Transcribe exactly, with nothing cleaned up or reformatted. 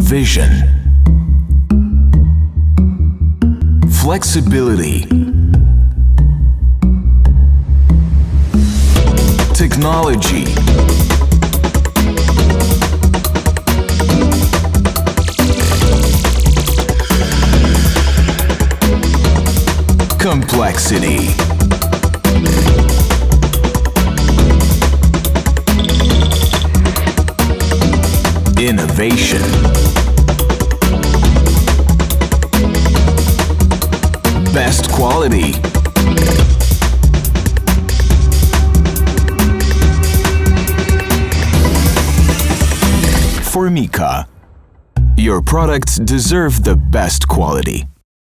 Vision. Flexibility. Technology. Complexity. Innovation. Best quality. Formica. Your products deserve the best quality.